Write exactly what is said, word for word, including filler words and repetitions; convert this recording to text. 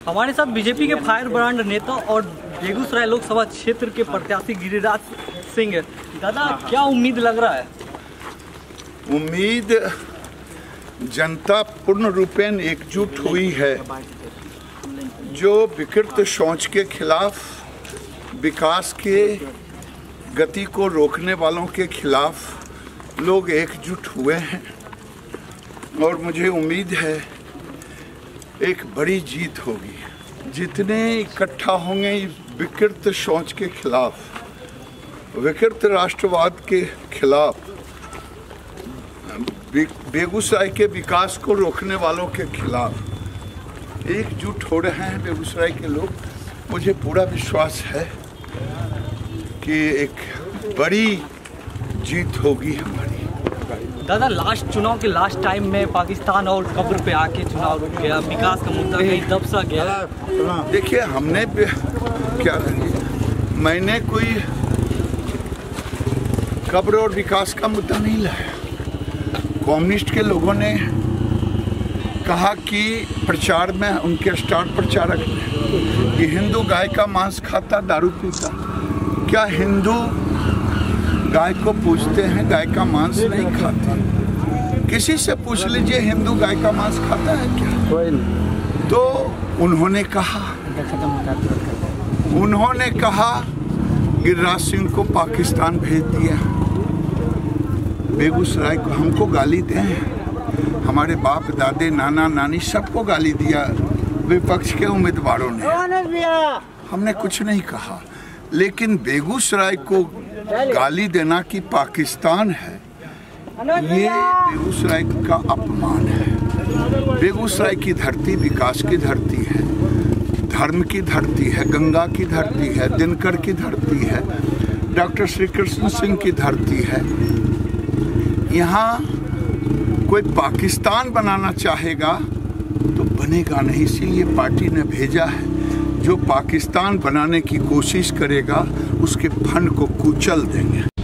हमारे साथ बीजेपी के फायर ब्रांड नेता और बेगूसराय लोकसभा क्षेत्र के प्रत्याशी गिरिराज सिंह है। दादा, क्या उम्मीद लग रहा है? उम्मीद जनता पूर्ण रूपेण एकजुट हुई है। जो विकृत सोच के खिलाफ, विकास के गति को रोकने वालों के खिलाफ लोग एकजुट हुए हैं और मुझे उम्मीद है एक बड़ी जीत होगी। जितने इकट्ठा होंगे इस विकृत सोच के खिलाफ, विकृत राष्ट्रवाद के खिलाफ, बेगूसराय के विकास को रोकने वालों के खिलाफ एकजुट हो रहे हैं बेगूसराय के लोग। मुझे पूरा विश्वास है कि एक बड़ी जीत होगी हमारी। दादा, लास्ट चुनाव के लास्ट टाइम में पाकिस्तान और कब्र पे आके चुनाव रुक गया, विकास का मुद्दा कहीं दब सा गया। देखिए, हमने क्या मैंने कोई कब्र और विकास का मुद्दा नहीं लाया। कम्युनिस्ट के लोगों ने कहा कि प्रचार में उनके स्टार प्रचारक ने कि हिंदू गाय का मांस खाता, दारू पीता। क्या हिंदू गाय को पूजते हैं, गाय का मांस नहीं खाते? किसी से पूछ लीजिए हिंदू गाय का मांस खाता है क्या? तो उन्होंने कहा उन्होंने कहा गिरिराज सिंह को पाकिस्तान भेज दिया। बेगूसराय को हमको गाली दें, हमारे बाप दादे नाना नानी सबको गाली दिया विपक्ष के उम्मीदवारों ने। हमने कुछ नहीं कहा, लेकिन बेगूसराय को गाली देना कि पाकिस्तान है, ये बेगूसराय का अपमान है। बेगूसराय की धरती विकास की धरती है, धर्म की धरती है, गंगा की धरती है, दिनकर की धरती है, डॉक्टर श्री कृष्ण सिंह की धरती है। यहाँ कोई पाकिस्तान बनाना चाहेगा तो बनेगा नहीं। इसीलिए पार्टी ने भेजा है, जो पाकिस्तान बनाने की कोशिश करेगा उसके फंड को कुचल देंगे।